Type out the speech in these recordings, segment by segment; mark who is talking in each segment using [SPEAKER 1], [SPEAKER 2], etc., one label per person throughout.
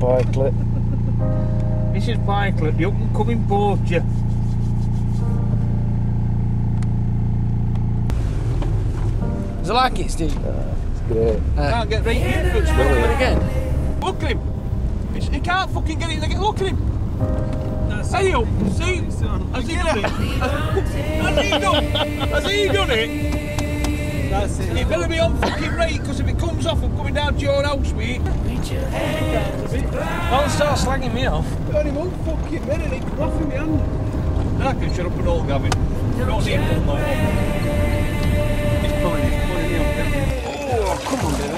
[SPEAKER 1] Bikelet.
[SPEAKER 2] Mrs. Bikelet, the up and coming poacher. Does it like it, Steve?
[SPEAKER 1] It's great.
[SPEAKER 2] Can't get right in, but it's
[SPEAKER 1] brilliant.
[SPEAKER 2] again. Look at him. He can't fucking get it. Look at him. Hey, up. See? Has he done it? Has he done it?
[SPEAKER 3] That's it.
[SPEAKER 2] It better be on fucking right, because if it comes off, I'm coming down to your house, mate. Don't start slagging me off.
[SPEAKER 3] Only 1 fucking minute, it's roughing me hand.
[SPEAKER 2] Then I can shut up and all, Gavin. You don't need to know. He's pulling me up. Oh, come on, baby.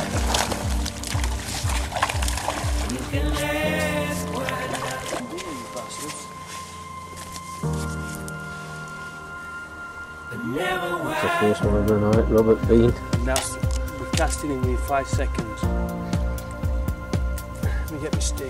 [SPEAKER 1] It's the first one of the night, Robert Bean.
[SPEAKER 3] And that's, we're casting in within 5 seconds. Let me get my stick.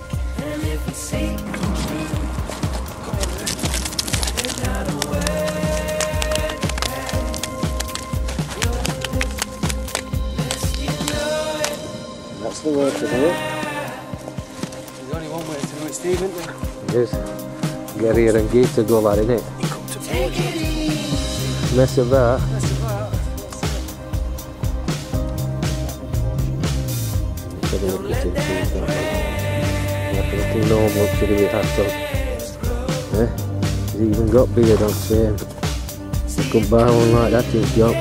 [SPEAKER 1] That's the way to do it.
[SPEAKER 3] There's only one way to do it, Steve, isn't there?
[SPEAKER 1] It is. Get here and get to go, lad, innit? Mess of that.
[SPEAKER 3] That's about.
[SPEAKER 1] Take a look at it, see like looking normal to do it after. Eh? He's even got beard on same. You could buy one like that in shop.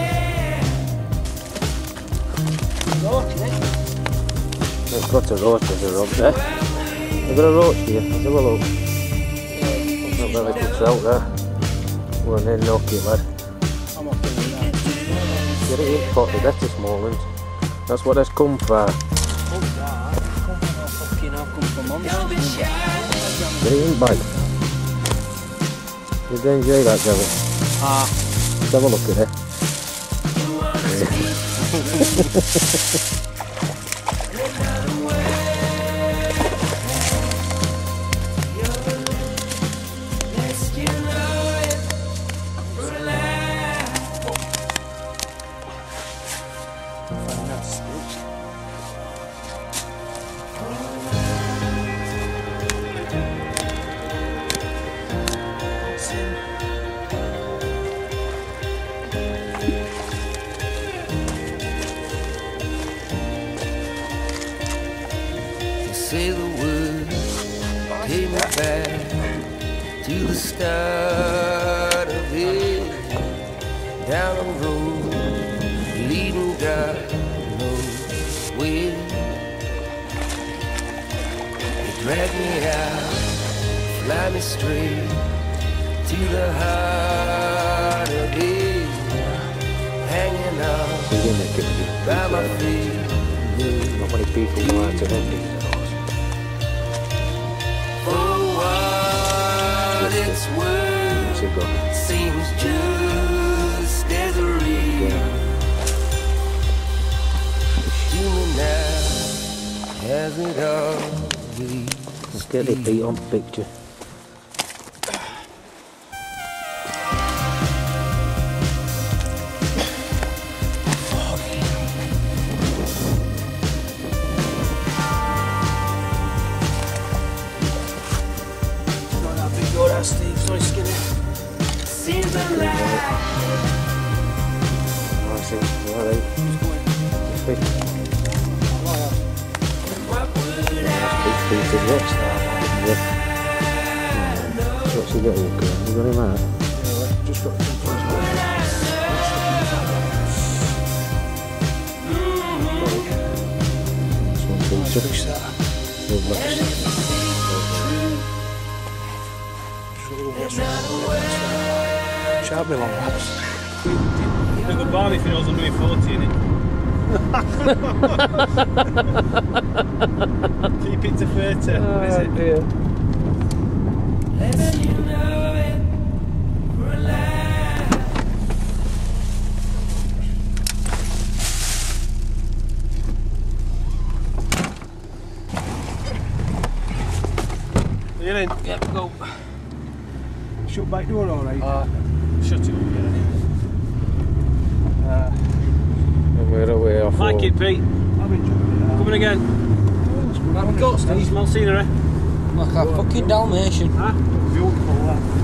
[SPEAKER 1] It's got a roach as a rub there. I've got a roach here, let's have a look. Not very good out there. Go on then, knock it, lad.
[SPEAKER 3] I'm okay with that.
[SPEAKER 1] Get it in potted, that's a small one. That's what it's come for.
[SPEAKER 3] Oh, that. I've come from months.
[SPEAKER 1] Get it in bag. Did you enjoy that, Gavin?
[SPEAKER 3] Ah.
[SPEAKER 1] Let's have a look at it.
[SPEAKER 4] Say the word, take me back to the start of it. Down the road, leading God knows where. You drag me out, fly me straight to the heart of it. Hanging on by my feet.
[SPEAKER 1] Not many people know how to make it.
[SPEAKER 4] Its word seems just as real to me now as it always.
[SPEAKER 1] Let's get the feet on picture.
[SPEAKER 3] Steve's so skinny.
[SPEAKER 4] Seems alive.
[SPEAKER 1] Nice, alright. Big feet as well. What's he got all good? You got him out?
[SPEAKER 3] Yeah, just got him first.
[SPEAKER 1] This one feature.
[SPEAKER 3] Finish that. Sharp me long laps.
[SPEAKER 2] Big old Barney feels I'm doing 40 in it. Keep it to 30, is it?
[SPEAKER 1] Dear.
[SPEAKER 4] Let's you know it, we're alive.
[SPEAKER 3] You in?
[SPEAKER 2] Yep, go.
[SPEAKER 3] Shut back door alright?
[SPEAKER 2] Shut it up, yeah.
[SPEAKER 1] And we're away off
[SPEAKER 2] Like
[SPEAKER 1] home.
[SPEAKER 2] it, Pete.
[SPEAKER 3] I've enjoyed it.
[SPEAKER 2] Coming again.
[SPEAKER 3] Oh, it's good.
[SPEAKER 2] Have we got Steve? Small scenery.
[SPEAKER 3] Like a fucking Dalmatian.
[SPEAKER 2] Huh? Beautiful that.